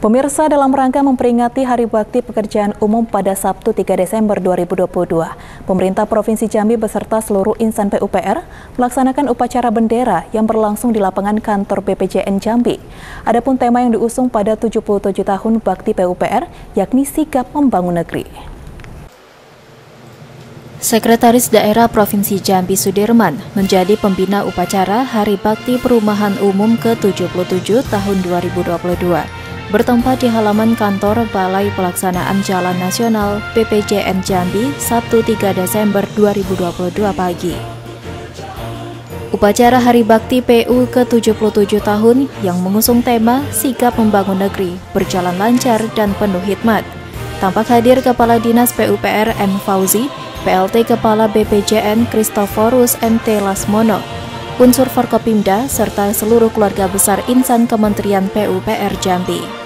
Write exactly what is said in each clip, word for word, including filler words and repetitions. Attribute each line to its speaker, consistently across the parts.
Speaker 1: Pemirsa, dalam rangka memperingati Hari Bakti Pekerjaan Umum pada Sabtu tiga Desember dua ribu dua puluh dua, pemerintah Provinsi Jambi beserta seluruh insan P U P R melaksanakan upacara bendera yang berlangsung di lapangan kantor B P J N Jambi. Adapun tema yang diusung pada tujuh puluh tujuh tahun Bakti P U P R yakni Sigap Membangun Negeri.
Speaker 2: Sekretaris Daerah Provinsi Jambi Sudirman menjadi pembina upacara Hari Bakti Perumahan Umum ke tujuh puluh tujuh tahun dua ribu dua puluh dua. Bertempat di halaman kantor Balai Pelaksanaan Jalan Nasional B P J N Jambi Sabtu tiga Desember dua ribu dua puluh dua pagi. Upacara Hari Bakti P U ke tujuh puluh tujuh tahun yang mengusung tema Sigap Membangun Negeri berjalan lancar dan penuh hikmat. Tampak hadir Kepala Dinas P U P R M Fauzi, P L T Kepala B P J N Kristoforus M T Lasmono, unsur Forkopimda, serta seluruh keluarga besar insan Kementerian P U P R Jambi.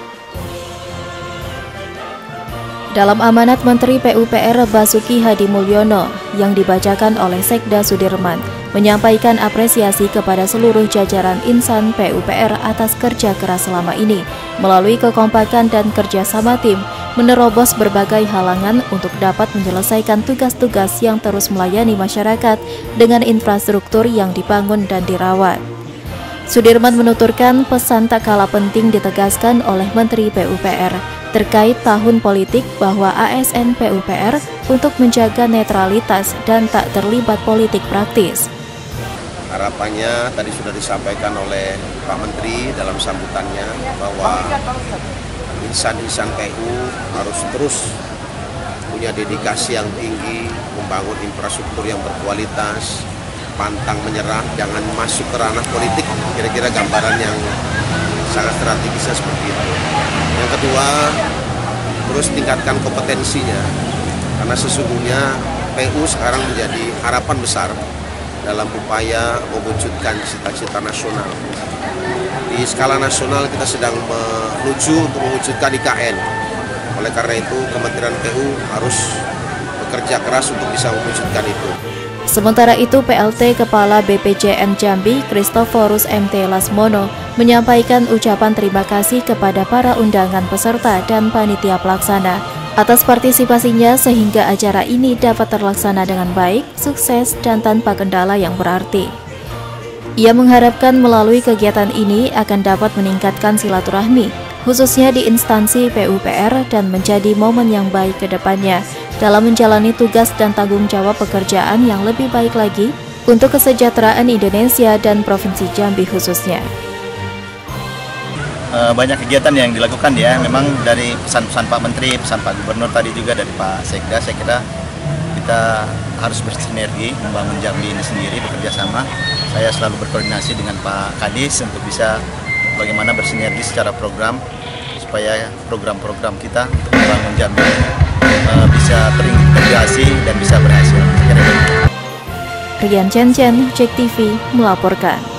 Speaker 2: Dalam amanat Menteri P U P R Basuki Hadi Mulyono yang dibacakan oleh Sekda Sudirman, menyampaikan apresiasi kepada seluruh jajaran insan P U P R atas kerja keras selama ini, melalui kekompakan dan kerjasama tim, menerobos berbagai halangan untuk dapat menyelesaikan tugas-tugas yang terus melayani masyarakat dengan infrastruktur yang dibangun dan dirawat. Sudirman menuturkan pesan tak kalah penting ditegaskan oleh Menteri P U P R terkait tahun politik bahwa A S N P U P R untuk menjaga netralitas dan tak terlibat politik praktis.
Speaker 3: Harapannya tadi sudah disampaikan oleh Pak Menteri dalam sambutannya bahwa insan-insan P U harus terus punya dedikasi yang tinggi, membangun infrastruktur yang berkualitas, pantang menyerah, jangan masuk ke ranah politik, kira-kira gambaran yang sangat strategisnya seperti itu. Yang kedua, terus tingkatkan kompetensinya, karena sesungguhnya P U sekarang menjadi harapan besar dalam upaya mewujudkan cita-cita nasional. Di skala nasional kita sedang menuju untuk mewujudkan I K N. Oleh karena itu, Kementerian P U harus bekerja keras untuk bisa mewujudkan itu.
Speaker 2: Sementara itu, P L T Kepala B P J N Jambi Kristoforus M T Lasmono menyampaikan ucapan terima kasih kepada para undangan peserta dan panitia pelaksana atas partisipasinya sehingga acara ini dapat terlaksana dengan baik, sukses, dan tanpa kendala yang berarti. Ia mengharapkan melalui kegiatan ini akan dapat meningkatkan silaturahmi, khususnya di instansi P U P R, dan menjadi momen yang baik ke depannya dalam menjalani tugas dan tanggung jawab pekerjaan yang lebih baik lagi untuk kesejahteraan Indonesia dan Provinsi Jambi khususnya.
Speaker 4: Banyak kegiatan yang dilakukan ya, memang dari pesan-pesan Pak Menteri, pesan Pak Gubernur tadi juga dari Pak Sekda, saya kira kita harus bersinergi membangun Jambi ini sendiri, bekerja sama. Saya selalu berkoordinasi dengan Pak Kadis untuk bisa bagaimana bersinergi secara program supaya program-program kita untuk membangun Jambi uh, bisa terintegrasi dan bisa berhasil.
Speaker 2: Rian Chen Chen, Cek T V melaporkan.